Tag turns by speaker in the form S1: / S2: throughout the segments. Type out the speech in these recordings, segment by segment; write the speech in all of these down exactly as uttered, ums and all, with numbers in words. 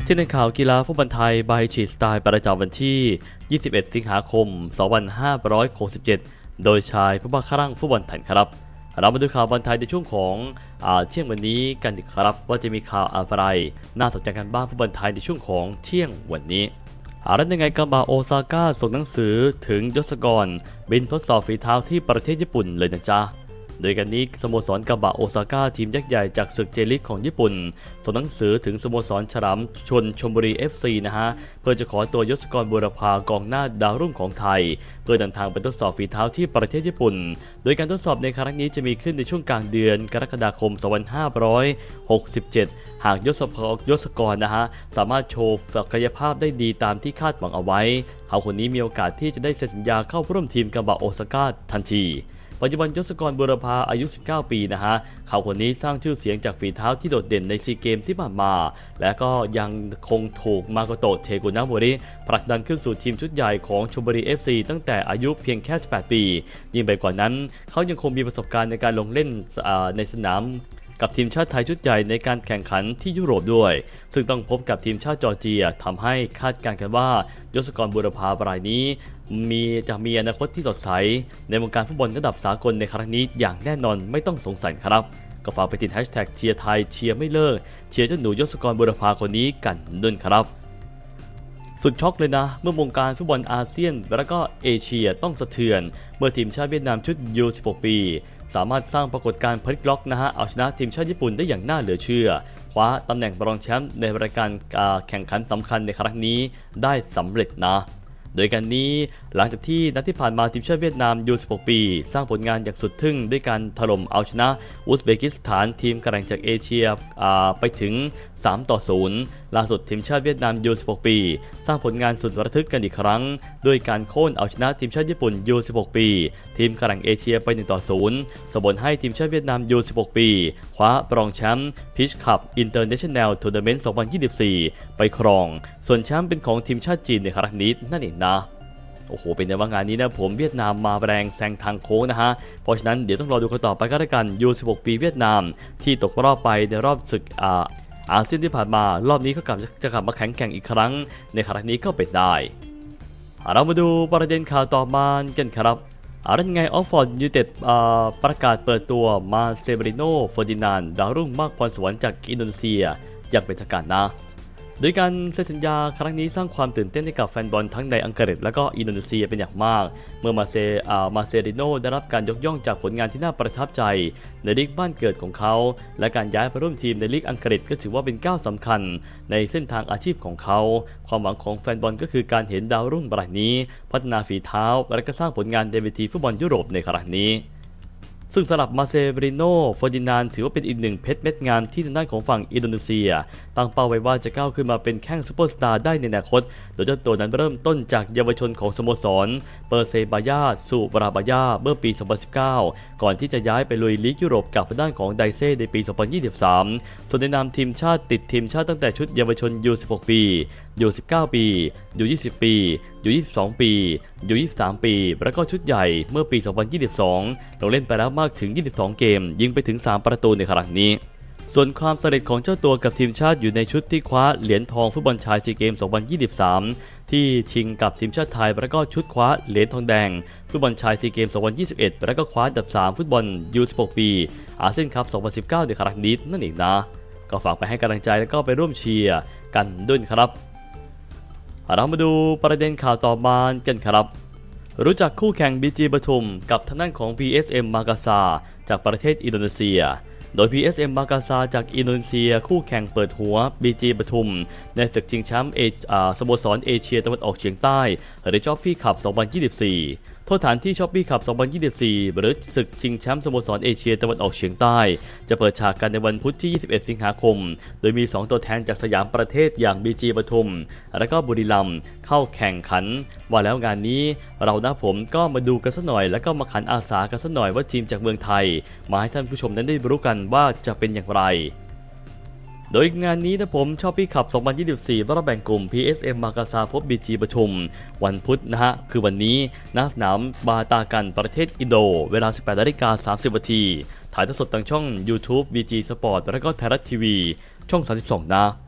S1: ที่ในข่าวกีฬาฟุตบอลไทยใบฉีดสไตล์ประจำวันที่ ยี่สิบเอ็ด สิงหาคม สองพันห้าร้อยหกสิบเจ็ด โดยชายผู้บังคับฟุตบอลไทยครับเรามาดูข่าวบอลไทยในช่วงของเที่ยงวันนี้กันดีครับว่าจะมีข่าวอะไรน่าสนใจกันบ้างฟุตบอลไทยในช่วงของเที่ยงวันนี้แล้วยังไงกับบาโอซาก้าส่งหนังสือถึงยศกรบินทดสอบฝีเท้าที่ประเทศญี่ปุ่นเลยนะจ๊ะโดยกันนี้สโมสรกาบะโอซาก้าทีมยักษ์ใหญ่จากศึกเจลิกของญี่ปุ่นส่งหนังสือถึงสโมสรฉลามชนชลบุรี เอฟ ซี นะฮะเพื่อจะขอตัวยศกรบุรพากองหน้าดาวรุ่งของไทยเพื่อเดินทางไปทดสอบฝีเท้าที่ประเทศญี่ปุ่นโดยการทดสอบในครั้งนี้จะมีขึ้นในช่วงกลางเดือนกรกฎาคม สองพันห้าร้อยหกสิบเจ็ด หากยศกรยศกรนะฮะสามารถโชว์ศักยภาพได้ดีตามที่คาดหวังเอาไว้เขาคนนี้มีโอกาสที่จะได้เซ็นสัญญาเข้าร่วมทีมกาบะโอซาก้าทันทีปัจจุบันยศกรบุรพาอายุสิบเก้าปีนะฮะเขาคนนี้สร้างชื่อเสียงจากฝีเท้าที่โดดเด่นในซีเกมที่ผ่านมาและก็ยังคงถูกมาโกโตะเทกุนะโมริผลักดันขึ้นสู่ทีมชุดใหญ่ของชลบุรี เอฟ ซี ตั้งแต่อายุเพียงแค่สิบแปดปียิ่งไปกว่านั้นเขายังคงมีประสบการณ์ในการลงเล่นในสนามกับทีมชาติไทยชุดใหญ่ในการแข่งขันที่ยุโรปด้วยซึ่งต้องพบกับทีมชาติจอร์เจียทำให้คาดการณ์กันว่ายศกรบุรพารายนี้มีจะมีอนาคตที่สดใสในวงการฟุตบอลระดับสากลในครั้งนี้อย่างแน่นอนไม่ต้องสงสัยครับก็ฝากไปติดแฮชแท็กเชียร์ไทยเชียร์ไม่เลิกเชียร์เจ้าหนูยศกรบุรพาคนนี้กันด้วยครับสุดช็อกเลยนะเมื่อวงการฟุตบอลอาเซียนและก็เอเชียต้องสะเทือนเมื่อทีมชาติเวียดนามชุด ยู สิบหก ปีสามารถสร้างปรากฏการณ์พลิกล็อกนะฮะเอาชนะทีมชาติญี่ปุ่นได้อย่างน่าเหลือเชื่อคว้าตำแหน่งรองแชมป์ในรายการแข่งขันสำคัญในครั้งนี้ได้สำเร็จนะโดยการนี้หลังจากที่นัดที่ผ่านมาทีมชาติเวียดนาม ยู สิบหก ปีสร้างผลงานอย่างสุดทึ่งด้วยการถล่มเอาชนะอุซเบกิสถานทีมแกร่งจากเอเชียไปถึงสามต่อศูนย์ล่าสุดทีมชาติเวียดนาม ยู สิบหก ปีสร้างผลงานสุดระทึกกันอีกครั้งด้วยการโค่นเอาชนะทีมชาติญี่ปุ่น ยู สิบหก ปีทีมแกร่งเอเชียไปหนึ่งต่อศูนย์ส่งผลให้ทีมชาติเวียดนาม ยู สิบหก ปีคว้ารองแชมป์พีชคัพอินเตอร์เนชั่นแนลทัวร์นาเมนต์ สองพันยี่สิบสี่ ไปครองส่วนแชมป์เป็นของทีมชาติจีนในครั้งนี้นั่นเองนะโอ้โหเป็นในว่างานนี้นะผมเวียดนามมาแรงแซงทางโค้งนะฮะเพราะฉะนั้นเดี๋ยวต้องรอดูกันต่อไปก็แล้วกัน ยู สิบหก ปีเวียดนามที่ตกรอบไปในรอบศึกอาอาเซียนที่ผ่านมารอบนี้เขากลับจะกลับมาแข่งแข่งอีกครั้งในครั้งนี้ก็เป็นได้เรามาดูประเด็นข่าวต่อมากันครับอะไรยังไงออฟฟอร์ดยูไนเต็ดประกาศเปิดตัวมาเซเบริโนเฟอร์ดินานด์ดาวรุ่งมากพรสวรรค์จากอินโดนีเซียอย่างเป็นทางการนะโดยการเซ็นสัญญาครั้งนี้สร้างความตื่นเต้นให้กับแฟนบอลทั้งในอังกฤษและก็อินโดนีเซียเป็นอย่างมากเมื่อมาเซมาเซริโนได้รับการยกย่องจากผลงานที่น่าประทับใจในลีกบ้านเกิดของเขาและการย้ายไปร่วมทีมในลีกอังกฤษก็ถือว่าเป็นก้าวสำคัญในเส้นทางอาชีพของเขาความหวังของแฟนบอลก็คือการเห็นดาวรุ่งรายนี้พัฒนาฝีเท้าและก็สร้างผลงานในเวทีฟุตบอลยุโรปในครั้งนี้ซึ่งสำหรับมาเซเบริโนเฟอร์ดินานด์ถือว่าเป็นอีกหนึ่งเพชรเม็ดงามที่ทางด้านของฝั่งอินโดนีเซียตั้งเป้าไว้ว่าจะก้าวขึ้นมาเป็นแข้งซูเปอร์สตาร์ได้ในอนาคตโดยเจ้าตัวนั้นเริ่มต้นจากเยาวชนของสโมสรเปอร์เซบายาสู่บราบายาเมื่อปี สองพันสิบเก้า ก่อนที่จะย้ายไปลุยลีกยุโรปกับทางด้านของไดเซ่ในปี สองพันยี่สิบสาม ส่วนในนามทีมชาติติดทีมชาติตั้งแต่ชุดเยาวชน ยู สิบหก ปี ยู สิบเก้า ปี ยู ยี่สิบ ปี ยู ยี่สิบสอง ปี ยู ยี่สิบสาม ปีแล้วก็ชุดใหญ่เมื่อปี สองพันยี่สิบสอง ลงเล่นไปแล้วมากถึง ยี่สิบสอง เกมยิงไปถึง สาม ประตูในครั้งนี้ส่วนความสำเร็จของเจ้าตัวกับทีมชาติอยู่ในชุดที่คว้าเหรียญทองฟุตบอลชายซีเกม สองพันยี่สิบสาม ที่ชิงกับทีมชาติไทยแล้วก็ชุดคว้าเหรียญทองแดงฟุตบอลชายซีเกม สองพันยี่สิบเอ็ดแล้วก็คว้าอันดับสามฟุตบอล ยู สิบหก ปีอาเซียนคัพ สองพันสิบเก้าในครั้งนี้นั่นเองนะก็ฝากไปให้กำลังใจแล้วก็ไปร่วมเชียร์กันด้วยครับเรามาดูประเด็นข่าวต่อมากันครับรู้จักคู่แข่ง บี จี ปทุมกับทางด้านของ พี เอส เอ็ม มากาซาจากประเทศอินโดนีเซียโดย พี เอส เอ็ม มากาซาจากอินโดนีเซียคู่แข่งเปิดหัว บี จี ปทุมในศึกชิงแชมป์สโมสรเอเชียตะวันออกเฉียงใต้หรือ Joffrey Cup สองพันยี่สิบสี่โทษฐานที่ Joffrey Cup สองพันยี่สิบสี่หรือศึกชิงแชมป์สโมสรเอเชียตะวันออกเฉียงใต้จะเปิดฉากกันในวันพุธที่ ยี่สิบเอ็ด สิงหาคมโดยมีสองตัวแทนจากสยามประเทศอย่าง บี จี ปทุมและก็บุรีรัมย์เข้าแข่งขันว่าแล้วงานนี้เรานะผมก็มาดูกันสักหน่อยแล้วก็มาขันอาสากันสักหน่อยว่าทีมจากเมืองไทยมาให้ท่านผู้ชมนั้นได้รู้กันว่าจะเป็นอย่างไรโดยงานนี้นะผมชอบพี่ขับ สองพันยี่สิบสี่ รอบแบ่งกลุ่ม พี เอส เอ็ม มากาซาพบ บี จี ปทุมวันพุธนะฮะคือวันนี้ณสนามบาตากันประเทศอินโดเวลา สิบแปดนาฬิกาสามสิบนาทีถ่ายทอดสดทางช่อง YouTube บี จี Sport และก็ไทยรัฐทีวีช่องสามสิบสองนะ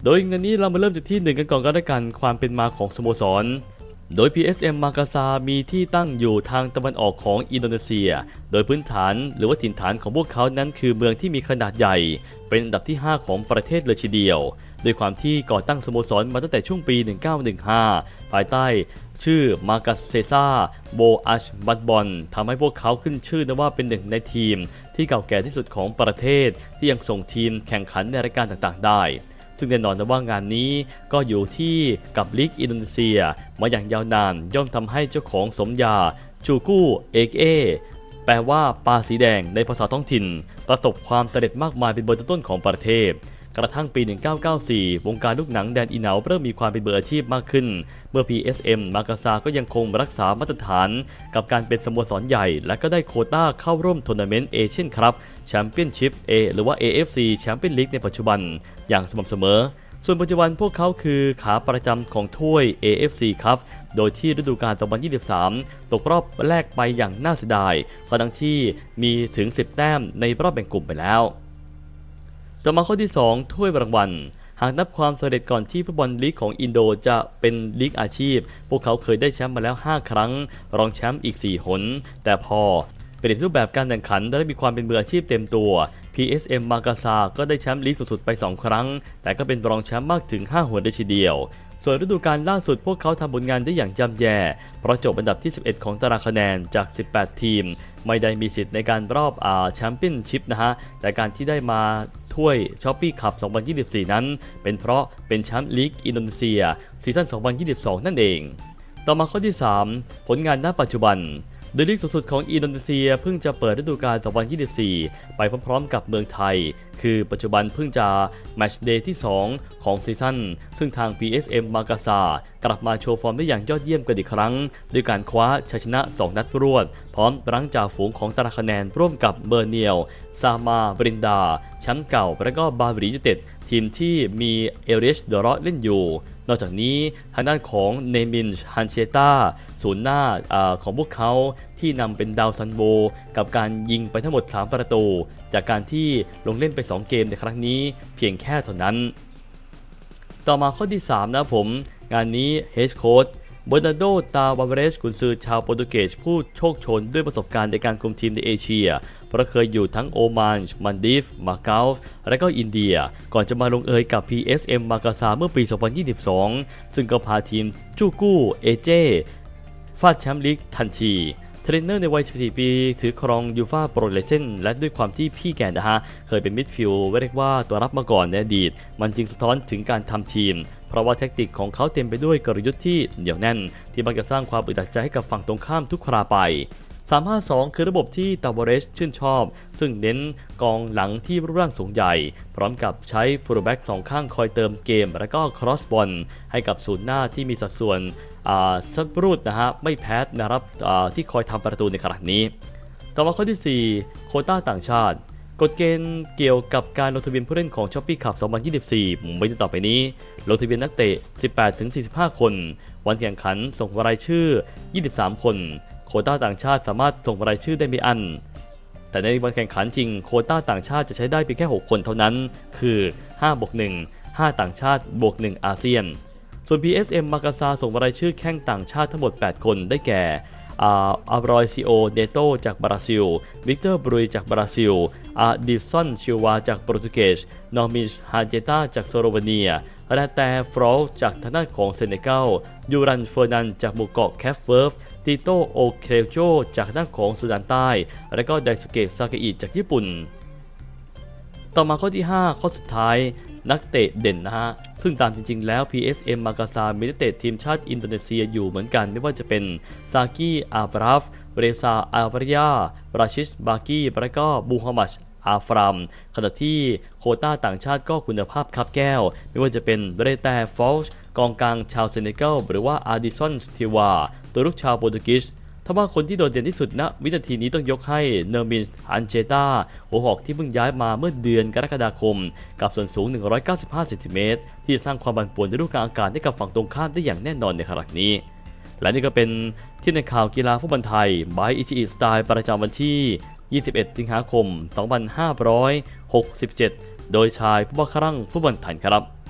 S1: โดยงานนี้เรามาเริ่มจากที่หนึ่งกันก่อนก็แล้วกันความเป็นมาของสโมสรโดย พี เอส เอ็ม Makassar มีที่ตั้งอยู่ทางตะวันออกของอินโดนีเซียโดยพื้นฐานหรือว่าถิ่นฐานของพวกเขานั้นคือเมืองที่มีขนาดใหญ่เป็นอันดับที่ห้าของประเทศเลยทีเดียวโดยความที่ก่อตั้งสโมสรมาตั้งแต่ช่วงปีหนึ่งเก้าหนึ่งห้าภายใต้ชื่อ Makassar Boas Batbon ทำให้พวกเขาขึ้นชื่อนะว่าเป็นหนึ่งในทีมที่เก่าแก่ที่สุดของประเทศที่ยังส่งทีมแข่งขันในรายการต่างๆได้ซึ่งแน่นอนนะว่างานนี้ก็อยู่ที่กับลีกอินโดนีเซียมาอย่างยาวนานย่อมทำให้เจ้าของสมญาจูกู้เอกเอแปลว่าปลาสีแดงในภาษาท้องถิ่นประสบความสำเร็จมากมายเป็นเบอร์ต้นๆของประเทศกระทั่งปีหนึ่งเก้าเก้าสี่วงการลูกหนังแดนอีเหนาเริ่มมีความเป็นมืออาชีพมากขึ้นเมื่อ พี เอส เอ็ม Makassar ก็ยังคงรักษามาตรฐานกับการเป็นสโมสรใหญ่และก็ได้โควต้าเข้าร่วมทัวร์นาเมนต์เอเชียนคัพแชมเปี้ยนชิพ A หรือว่า เอ เอฟ ซี แชมเปี้ยนลีกในปัจจุบันอย่างสม่ำเสมอส่วนปัจจุบันพวกเขาคือขาประจำของถ้วย เอ เอฟ ซี ครับโดยที่ฤดูกาลสองพันยี่สิบสามตกรอบแรกไปอย่างน่าเสียดายทั้งที่มีถึงสิบแต้มในรอบแบ่งกลุ่มไปแล้วต่อมาข้อที่สองถ้วยรางวัลหากนับความสำเร็จก่อนที่ฟุตบอลลีกของอินโดจะเป็นลีกอาชีพพวกเขาเคยได้แชมป์มาแล้วห้าครั้งรองแชมป์อีกสี่หนแต่พอเปลี่ยนรูปแบบการแข่งขันและมีความเป็นมืออาชีพเต็มตัว พี เอส เอ็ม Makassar ก็ได้แชมป์ลีกสูงสุดไปสองครั้งแต่ก็เป็นรองแชมป์มากถึงห้าหนได้ทีเดียวส่วนฤดูกาลล่าสุดพวกเขาทำผลงานได้อย่างย่ำแย่เพราะจบอันดับที่สิบเอ็ดของตารางคะแนนจากสิบแปดทีมไม่ได้มีสิทธิ์ในการรอบอ่าแชมเปี้ยนชิพนะฮะแต่การที่ได้มาถ้วยช้อปปี้คัพสองพันยี่สิบสี่นั้นเป็นเพราะเป็นแชมป์ลีกอินโดนีเซียซีซั่นสองพันยี่สิบสองนั่นเองต่อมาข้อที่สามผลงานณปัจจุบันโดยลีกสูงสุดของอินโดนีเซียเพิ่งจะเปิดฤดูกาลสองพันยี่สิบสี่ไปพร้อมๆกับเมืองไทยคือปัจจุบันเพิ่งจะแมตช์เดย์ที่สองของซีซั่นซึ่งทาง พี เอส เอ็ม Makassar กลับมาโชว์ฟอร์มได้อย่างยอดเยี่ยมกันอีกครั้งด้วยการคว้าชัยชนะสองนัดรวดพร้อมรั้งจ่าฝูงของตารางคะแนนร่วมกับเบอร์เนียลซามาบรินดาแชมป์เก่าและก็บาบรียูไนเต็ดทีมที่มีเอเรชเดอร์เล่นอยู่นอกจากนี้ทางด้านของเนมินฮันเชต้าศูนย์หน้าของพวกเขาที่นำเป็นดาวซันโบกับการยิงไปทั้งหมดสามประตูจากการที่ลงเล่นไปสองเกมในครั้งนี้เพียงแค่เท่านั้นต่อมาข้อที่สามนะผมงานนี้เฮดโค้ชเบอร์นาร์โด ตาวาเวเรสกุนซือชาวโปรตุเกสผู้โชคโชนด้วยประสบการณ์ในการคุมทีมในเอเชียเพราะเคยอยู่ทั้งโอมานมันดีฟมาเก๊าและก็อินเดียก่อนจะมาลงเอยกับ พี เอส เอ็ม Makassar เมื่อปี สองพันยี่สิบสอง ซึ่งก็พาทีมจูกู้เอเจฟาดแชมป์ลีกทันทีเทรนเนอร์ในวัยสิบสี่ปีถือครองยูฟ่าโปรเลเซนและด้วยความที่พี่แกนะฮะเคยเป็นมิดฟิลด์เรียกว่าตัวรับมาก่อนในอดีตมันจึงสะท้อนถึงการทำทีมเพราะว่าแท็กติกของเขาเต็มไปด้วยกลยุทธ์ที่เหนียวแน่นที่มักจะสร้างความอึดอัดใจให้กับฝั่งตรงข้ามทุกคราไปสามห้าสองคือระบบที่ตาวาเรสชื่นชอบซึ่งเน้นกองหลังที่รูปร่างสูงใหญ่พร้อมกับใช้ฟูลแบ็กสองข้างคอยเติมเกมและก็ครอสบอลให้กับศูนย์หน้าที่มีสัดส่วนสับรูดนะฮะไม่แพ้นะครับที่คอยทำประตูในครั้งนี้ต่อมาข้อที่สี่โควต้าต่างชาติกฎเกณฑ์เกี่ยวกับการลงทะเบียนผู้เล่นของช้อปปี้คัพสองพันยี่สิบสี่ไม่ต่อไปนี้ลงทะเบียนนักเตะ สิบแปดถึงสี่สิบห้า คนวันแข่งขันส่งรายชื่อยี่สิบสามคนโควต้าต่างชาติสามารถส่งรายชื่อได้ไม่อั้นแต่ในวันแข่งขันจริงโควต้าต่างชาติจะใช้ได้เพียงแค่หกคนเท่านั้นคือห้าบวกหนึ่ง ห้าต่างชาติบวกหนึ่งอาเซียนส่วน พี เอส เอ็ม Makassar ส่งรายชื่อแข้งต่างชาติทั้งหมดแปดคนได้แก่อาร์รอยซิโอเนโตจากบราซิลวิกเตอร์บรุยจากบราซิลอาดิซอนชิวาจากโปรตุเกสนอร์มิชฮาเจต้าจากสโลวาเนียและแต่ฟรอลจากทางด้านของเซเนกัลยูรันเฟอร์นันจากหมู่เกาะแคปเวิร์ฟติโตโอเครโจจากด้านของสุดานใต้และก็ไดสุเกะซาเกอิจากญี่ปุ่นต่อมาข้อที่ห้าข้อสุดท้ายนักเตะเด่นนะฮะซึ่งตามจริงๆแล้ว พี เอส เอ็ม Makassar มีนักเตะทีมชาติอินโดนีเซียอยู่เหมือนกันไม่ว่าจะเป็นซากิอาบราฟเรซาอาบริยาราชิชบากีและก็บูฮามัดอาฟรามขณะที่โควต้าต่างชาติก็คุณภาพคับแก้วไม่ว่าจะเป็นเบรเตฟอลช์กองกลางชาวเซเนกัลหรือว่าอาดิซอนสติวาตัวลูกชาวโปรตุเกสทว่าคนที่โดดเด่นที่สุดณวินาทีนี้ต้องยกให้เนอร์มินส์อันเจตาหัวหอกที่เพิ่งย้ายมาเมื่อเดือนกรกฎาคมกับส่วนสูงหนึ่งร้อยเก้าสิบห้าเซนติเมตรที่สร้างความบั่นป่วนในรูปการอากาศให้กับฝั่งตรงข้ามได้อย่างแน่นอนในครั้งนี้และนี่ก็เป็นที่ในข่าวกีฬาฟุตบอลไทยบายอิชิอิสไตล์ประจำวันที่ยี่สิบเอ็ดสิงหาคมสองพันห้าร้อยหกสิบเจ็ดโดยชายผู้ว่าครั่งฟุตบอลไทยครับ